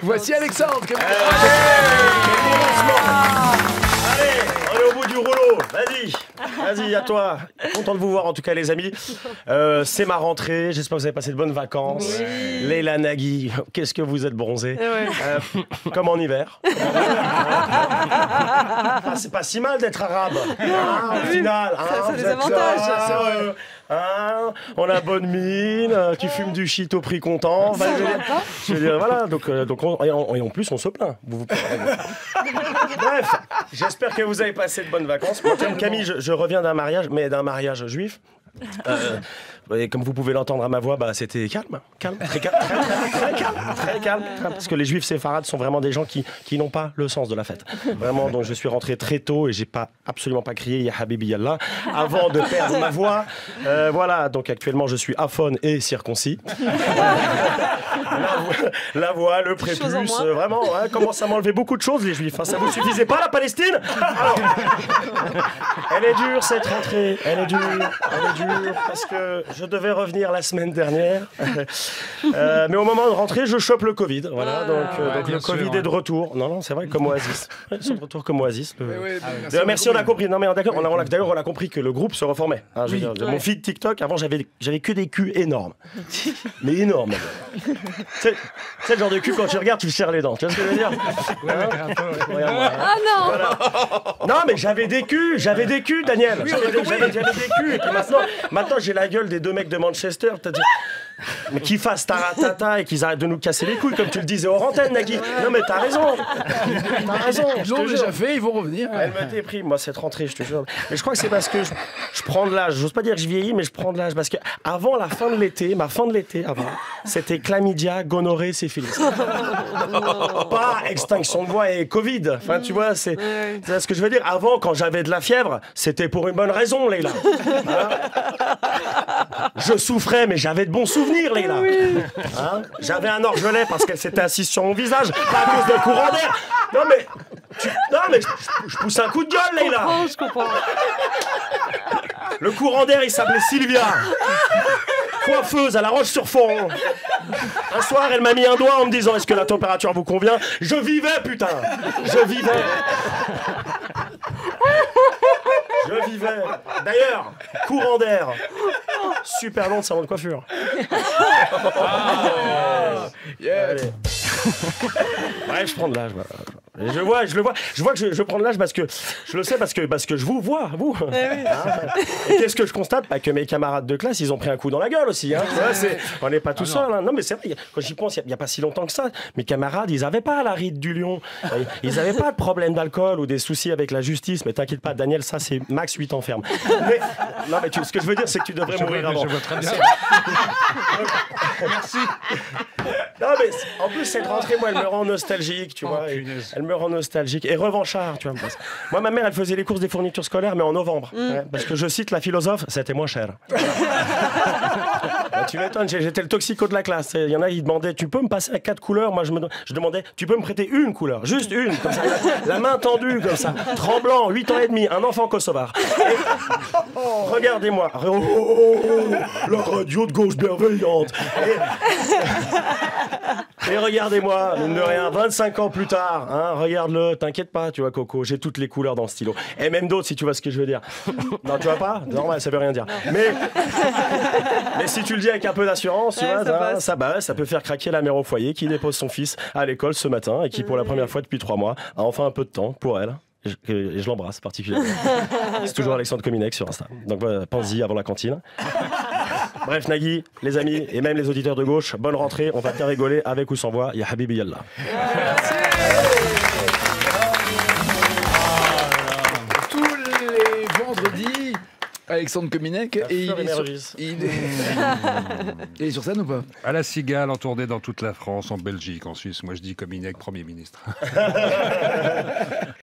Voici Alexandre. Allez, on est au bout du rouleau. Vas-y, à toi. Content de vous voir en tout cas les amis. C'est ma rentrée, j'espère que vous avez passé de bonnes vacances. Oui. Leila Nagui, qu'est-ce que vous êtes bronzés. Ouais. Comme en hiver. C'est pas si mal d'être arabe. Au final. Ça a vous des êtes avantages. On a bonne mine, tu fumes du shit au prix content. Enfin, je veux dire, voilà. Donc et en plus, on se plaint. Bref, j'espère que vous avez passé de bonnes vacances. Moi, comme Camille, je reviens d'un mariage, mais d'un mariage juif. Et comme vous pouvez l'entendre à ma voix, bah, c'était calme, très calme, parce que les juifs séfarades sont vraiment des gens qui n'ont pas le sens de la fête. Vraiment, donc je suis rentré très tôt et j'ai absolument pas crié Ya Habibi Yallah avant de perdre ma voix. Voilà, donc actuellement je suis aphone et circoncis. La voix, le prépuce, vraiment, commence à m'enlever beaucoup de choses les juifs. Ça vous suffisait pas la Palestine? Alors, elle est dure cette rentrée, elle est dure parce que je devais revenir la semaine dernière, mais au moment de rentrer, je chope le Covid. Voilà, donc le Covid est de retour. Non, c'est vrai, comme Oasis. Ils sont de retour comme Oasis. Merci, on a compris. Non, mais d'accord, d'ailleurs, on a compris que le groupe se reformait. Mon feed TikTok, avant, j'avais que des culs énormes. Mais énormes. C'est le genre de cul, quand tu regardes, tu serres les dents. Tu vois ce que je veux dire? Ah non! Voilà. Non, mais j'avais des culs, Daniel. J'avais des culs. Et puis maintenant, j'ai la gueule des deux mecs de Manchester. Mais qu'ils fassent taratata et qu'ils arrêtent de nous casser les couilles, comme tu le disais hors antenne, Nagui. Non, mais t'as raison. Ils l'ont déjà fait, ils vont revenir. Elle me déprime, moi, cette rentrée, je te jure. Mais je crois que c'est parce que je prends de l'âge. J'ose pas dire que je vieillis, mais je prends de l'âge. Parce que avant la fin de l'été, avant, c'était chlamydia, gonorrhée, syphilis. Pas extinction de voix et Covid. Enfin, tu vois, c'est ce que je veux dire. Avant, quand j'avais de la fièvre, c'était pour une bonne raison, Leila. Je souffrais, mais j'avais de bons souvenirs, Leila. J'avais un orgelet parce qu'elle s'était assise sur mon visage, pas à cause d'un courant d'air. Non, mais je pousse un coup de gueule, Leila. Je comprends. Le courant d'air, il s'appelait Sylvia. Coiffeuse à La Roche-sur-Foron. Un soir, elle m'a mis un doigt en me disant: est-ce que la température vous convient? Je vivais, putain. Je vivais. D'ailleurs, courant d'air. Super long de salon de coiffure. Allez. Ouais, je prends de l'âge. Voilà. Je vois que je prends de l'âge parce que je le sais parce que je vous vois, vous. Et qu'est-ce que je constate? Que mes camarades de classe, ils ont pris un coup dans la gueule aussi. Tu vois, on n'est pas tout seul. Non, mais c'est vrai. Quand j'y pense, il n'y a pas si longtemps que ça. Mes camarades, ils n'avaient pas la ride du lion. Ils n'avaient pas de problème d'alcool ou des soucis avec la justice. Mais t'inquiète pas, Daniel, ça c'est max 8 ans ferme. Mais ce que je veux dire, c'est que tu devrais mourir avant. Je vois très bien. Merci. Non, mais en plus, cette rentrée, moi, elle me rend nostalgique, tu vois. Elle me rend nostalgique et revanchard, tu vois. Moi, ma mère, elle faisait les courses des fournitures scolaires, mais en novembre. Parce que je cite la philosophe, c'était moins cher. Tu m'étonnes, j'étais le toxico de la classe. Il y en a, ils demandaient: tu peux me passer à 4 couleurs? Moi, je demandais: tu peux me prêter une couleur? Juste une, comme ça. La main tendue, comme ça. Tremblant, 8 ans et demi, un enfant kosovar. Regardez-moi. La radio de gauche bienveillante. Et regardez-moi, mine de rien, 25 ans plus tard, regarde-le, t'inquiète pas, tu vois, Coco, j'ai toutes les couleurs dans le stylo. Et même d'autres, si tu vois ce que je veux dire. Non, tu vois pas? Normal, ça veut rien dire. Mais si tu le dis avec un peu d'assurance, tu vois, ça peut faire craquer la mère au foyer qui dépose son fils à l'école ce matin et qui, pour la première fois depuis 3 mois, a enfin un peu de temps pour elle. Et je l'embrasse particulièrement. C'est toujours Alexandre Kominek sur Insta. Donc voilà, pense-y avant la cantine. Bref, Nagui, les amis et même les auditeurs de gauche, bonne rentrée. On va bien rigoler avec ou sans voix. Ya Habibi Yallah. Tous les vendredis, Alexandre Kominek. Et il est sur scène ou pas? À la Cigale, en tournée dans toute la France, en Belgique, en Suisse. Moi, je dis Kominek, Premier ministre.